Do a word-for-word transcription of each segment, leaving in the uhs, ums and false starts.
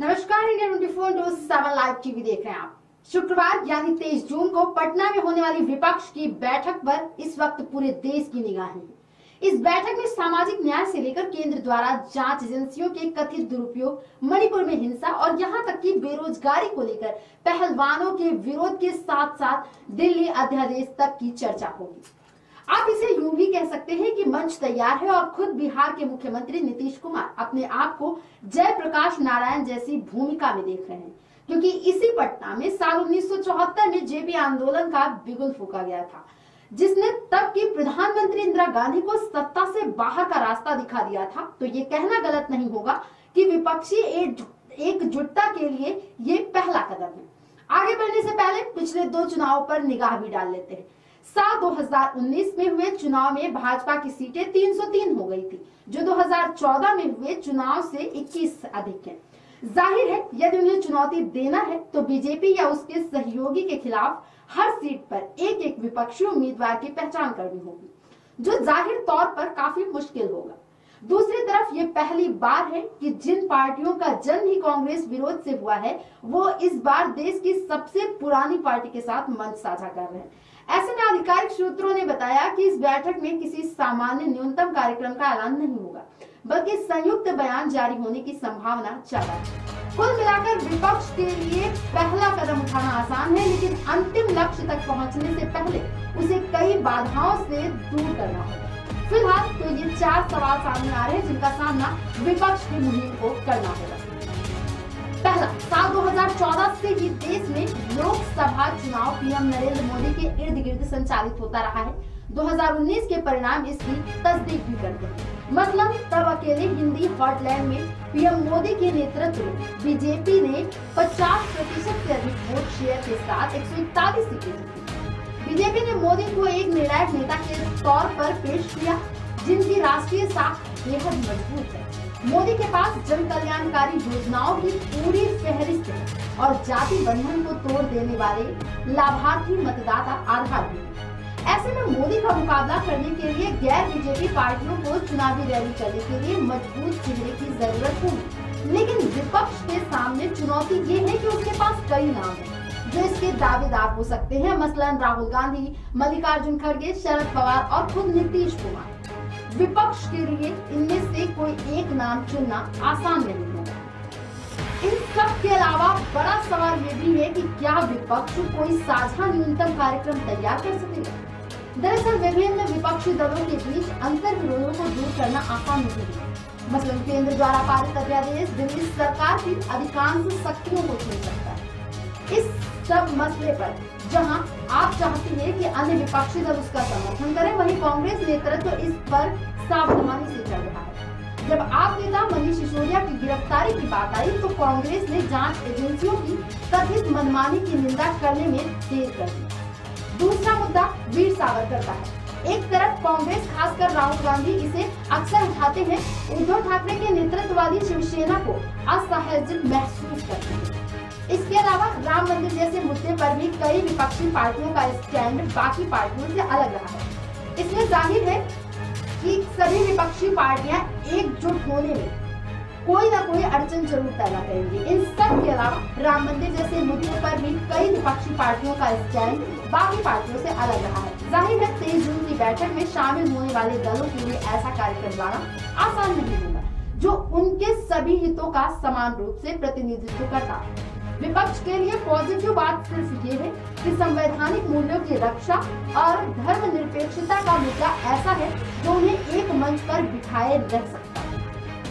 नमस्कार, India twenty four into seven live TV देख रहे हैं आप। शुक्रवार यानी तेईस जून को पटना में होने वाली विपक्ष की बैठक पर इस वक्त पूरे देश की निगाहें हैं। इस बैठक में सामाजिक न्याय से लेकर केंद्र द्वारा जांच एजेंसियों के कथित दुरुपयोग, मणिपुर में हिंसा और यहां तक कि बेरोजगारी को लेकर पहलवानों के विरोध के साथ साथ दिल्ली अध्यादेश तक की चर्चा होगी। आप इसे यूं भी कह सकते हैं कि मंच तैयार है और खुद बिहार के मुख्यमंत्री नीतीश कुमार अपने आप को जयप्रकाश नारायण जैसी भूमिका में देख रहे हैं, क्योंकि इसी पटना में साल उन्नीस सौ चौहत्तर में जेपी आंदोलन का बिगुल फूका गया था, जिसने तब की प्रधानमंत्री इंदिरा गांधी को सत्ता से बाहर का रास्ता दिखा दिया था। तो ये कहना गलत नहीं होगा कि विपक्षी एकजुटता के लिए ये पहला कदम है। आगे बढ़ने से पहले पिछले दो चुनावों पर निगाह भी डाल लेते हैं। साल दो हज़ार उन्नीस में हुए चुनाव में भाजपा की सीटें तीन सौ तीन हो गई थी, जो दो हज़ार चौदह में हुए चुनाव से इक्कीस अधिक है। जाहिर है, यदि उन्हें चुनौती देना है तो बीजेपी या उसके सहयोगी के खिलाफ हर सीट पर एक एक विपक्षी उम्मीदवार की पहचान करनी होगी, जो जाहिर तौर पर काफी मुश्किल होगा। दूसरी तरफ ये पहली बार है कि जिन पार्टियों का जन्म ही कांग्रेस विरोध से हुआ है, वो इस बार देश की सबसे पुरानी पार्टी के साथ मंच साझा कर रहे हैं। ऐसे में आधिकारिक सूत्रों ने बताया कि इस बैठक में किसी सामान्य न्यूनतम कार्यक्रम का ऐलान नहीं होगा, बल्कि संयुक्त बयान जारी होने की संभावना ज्यादा है। कुल मिलाकर विपक्ष के लिए पहला कदम उठाना आसान है, लेकिन अंतिम लक्ष्य तक पहुंचने से पहले उसे कई बाधाओं से दूर करना होगा। फिलहाल तो ये चार सवाल सामने आ रहे हैं, जिनका सामना विपक्ष की मुहिम को करना होगा। पहला, साल दो हज़ार चौदह से ही देश में लोकसभा चुनाव पीएम नरेंद्र मोदी के इर्द गिर्द संचालित होता रहा है। दो हज़ार उन्नीस के परिणाम इसकी तस्दीक भी करते हैं। मतलब तब अकेले हिंदी हॉटलैंड में पीएम मोदी के नेतृत्व में बीजेपी ने पचास प्रतिशत से अधिक वोट शेयर के साथ एक सौ इकतालीस सीटें जीती। बीजेपी ने मोदी को एक निर्णायक नेता के तौर पर पेश किया, जिनकी राष्ट्रीय साख बेहद मजबूत है। मोदी के पास जन कल्याणकारी योजनाओं की पूरी फहरिस्त है और जाति बंधन को तोड़ देने वाले लाभार्थी मतदाता आधार भी है। ऐसे में मोदी का मुकाबला करने के लिए गैर बीजेपी पार्टियों को चुनावी रैली करने के लिए मजबूत चेहरे की जरूरत होगी। लेकिन विपक्ष के सामने चुनौती ये है कि उसके पास कई नाम है जो इसके दावेदार हो सकते हैं, मसलन राहुल गांधी, मल्लिकार्जुन खड़गे, शरद पवार और खुद नीतीश कुमार। विपक्ष के लिए इनमें से कोई एक नाम चुनना आसान नहीं होगा। इन सब के अलावा बड़ा सवाल ये भी है कि क्या विपक्ष कोई साझा न्यूनतम कार्यक्रम तैयार कर सकेगा। दरअसल विभिन्न विपक्षी दलों के बीच अंतर विरोधों को दूर करना आसान नहीं है। मसलन केंद्र द्वारा पारित अध्यादेश दिल्ली सरकार की अधिकांश शक्तियों को छू सकता है। इस सब मसले पर जहां आप चाहते हैं कि अन्य विपक्षी दल उसका समर्थन करें, वहीं कांग्रेस नेतृत्व इस पर सावधानी से चल रहा है। जब आप नेता मनीष सिसोदिया की गिरफ्तारी की बात आई तो कांग्रेस ने जांच एजेंसियों की कथित मनमानी की निंदा करने में देर कर दी। दूसरा मुद्दा वीर सावरकर का है। एक तरफ कांग्रेस, खासकर राहुल गांधी इसे अक्सर उठाते हैं, उद्धव ठाकरे के नेतृत्व वाली शिवसेना को असहज महसूस करते हैं। इसके अलावा राम मंदिर जैसे मुद्दे पर भी कई विपक्षी पार्टियों का स्टैंड बाकी पार्टियों से अलग रहा है। इसमें जाहिर है कि सभी विपक्षी पार्टियां एकजुट होने में कोई ना कोई अड़चन जरूर पैदा करेंगी। इन सब के अलावा राम मंदिर जैसे मुद्दे पर भी कई विपक्षी पार्टियों का स्टैंड बाकी पार्टियों से अलग रहा है। जाहिर है तेईस जून की बैठक में शामिल होने वाले दलों के लिए ऐसा कार्यक्रम लाना आसान नहीं होगा, जो उनके सभी हितों का समान रूप से प्रतिनिधित्व करता है। विपक्ष के लिए पॉजिटिव बात सिर्फ ये है कि संवैधानिक मूल्यों की रक्षा और धर्मनिरपेक्षता का मुद्दा ऐसा है जो उन्हें एक मंच पर बिठाए रख सकता है।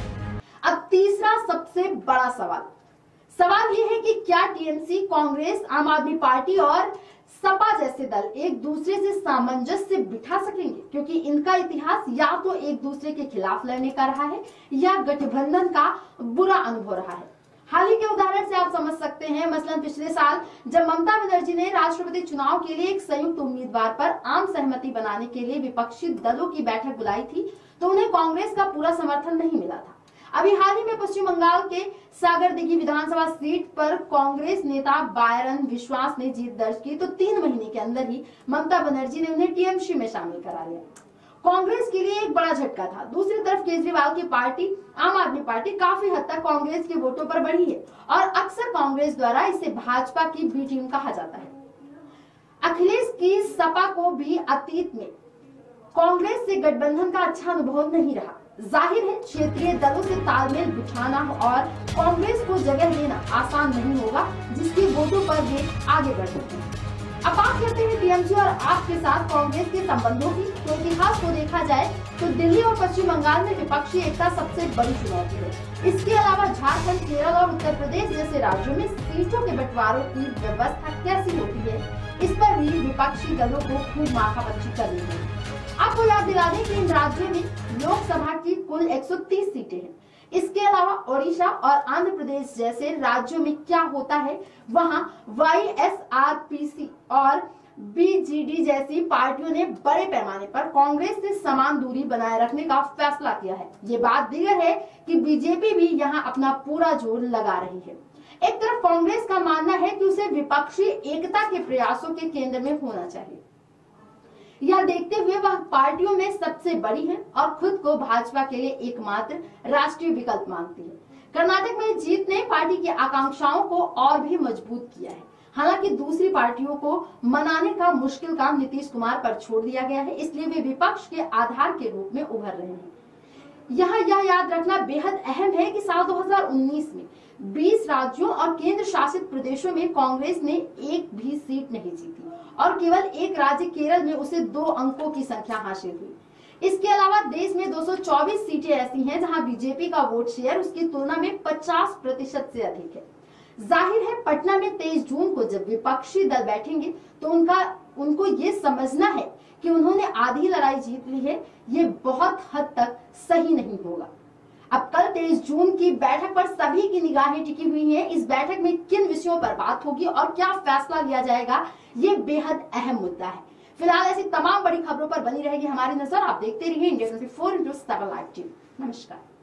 अब तीसरा सबसे बड़ा सवाल सवाल ये है कि क्या टीएमसी, कांग्रेस, आम आदमी पार्टी और सपा जैसे दल एक दूसरे से सामंजस्य बिठा सकेंगे, क्योंकि इनका इतिहास या तो एक दूसरे के खिलाफ लड़ने का रहा है या गठबंधन का बुरा अनुभव रहा है। हाल ही के उदाहरण से आप समझ सकते हैं, मसलन पिछले साल जब ममता बनर्जी ने राष्ट्रपति चुनाव के लिए एक संयुक्त उम्मीदवार पर आम सहमति बनाने के लिए विपक्षी दलों की बैठक बुलाई थी, तो उन्हें कांग्रेस का पूरा समर्थन नहीं मिला था। अभी हाल ही में पश्चिम बंगाल के सागरदिघी विधानसभा सीट पर कांग्रेस नेता बायरन विश्वास ने जीत दर्ज की, तो तीन महीने के अंदर ही ममता बनर्जी ने उन्हें टीएमसी में शामिल करा लिया। कांग्रेस के लिए एक बड़ा झटका था। दूसरी तरफ केजरीवाल की पार्टी आम आदमी पार्टी काफी हद तक कांग्रेस के वोटों पर बढ़ी है और अक्सर कांग्रेस द्वारा इसे भाजपा की बी टीम कहा जाता है। अखिलेश की सपा को भी अतीत में कांग्रेस से गठबंधन का अच्छा अनुभव नहीं रहा। जाहिर है क्षेत्रीय दलों से तालमेल बिठाना और कांग्रेस को जगह देना आसान नहीं होगा, जिसके वोटों पर वे आगे बढ़ सकते हैं। अब बात करते हैं टीएमसी और आप के साथ कांग्रेस के संबंधों की। तो इतिहास को देखा जाए तो दिल्ली और पश्चिम बंगाल में विपक्षी एकता सबसे बड़ी चुनौती है। इसके अलावा झारखंड, केरल और उत्तर प्रदेश जैसे राज्यों में सीटों के बंटवारों की व्यवस्था कैसी होती है, इस पर भी विपक्षी दलों को खूब माथापच्ची करनी है। आपको याद दिला दें कि इन राज्यों में लोकसभा की कुल एक सौ तीस सीटें हैं। इसके अलावा ओडिशा और आंध्र प्रदेश जैसे राज्यों में क्या होता है, वहां Y S R P C और बी जे डी जैसी पार्टियों ने बड़े पैमाने पर कांग्रेस से समान दूरी बनाए रखने का फैसला किया है। ये बात दीगर है कि बीजेपी भी यहां अपना पूरा जोर लगा रही है। एक तरफ कांग्रेस का मानना है कि उसे विपक्षी एकता के प्रयासों के केंद्र में होना चाहिए। यह देखते हुए वह पार्टियों में सबसे बड़ी है और खुद को भाजपा के लिए एकमात्र राष्ट्रीय विकल्प मानती है। कर्नाटक में जीत ने पार्टी की आकांक्षाओं को और भी मजबूत किया है। हालांकि दूसरी पार्टियों को मनाने का मुश्किल काम नीतीश कुमार पर छोड़ दिया गया है, इसलिए वे विपक्ष के आधार के रूप में उभर रहे हैं। यहाँ यह याद रखना बेहद अहम है कि साल दो हज़ार उन्नीस में बीस राज्यों और केंद्र शासित प्रदेशों में कांग्रेस ने एक भी सीट नहीं जीती और केवल एक राज्य केरल में उसे दो अंकों की संख्या हासिल हुई। इसके अलावा देश में दो सौ चौबीस सीटें ऐसी हैं जहां बीजेपी का वोट शेयर उसकी तुलना में पचास प्रतिशत से अधिक है। जाहिर है पटना में तेईस जून को जब विपक्षी दल बैठेंगे तो उनका उनको ये समझना है कि उन्होंने आधी लड़ाई जीत ली है, ये बहुत हद तक सही नहीं होगा। अब कल तेईस जून की बैठक पर सभी की निगाहें टिकी हुई हैं। इस बैठक में किन विषयों पर बात होगी और क्या फैसला लिया जाएगा, ये बेहद अहम मुद्दा है। फिलहाल ऐसी तमाम बड़ी खबरों पर बनी रहेगी हमारी नजर। आप देखते रहिए India twenty four into seven live TV. नमस्कार।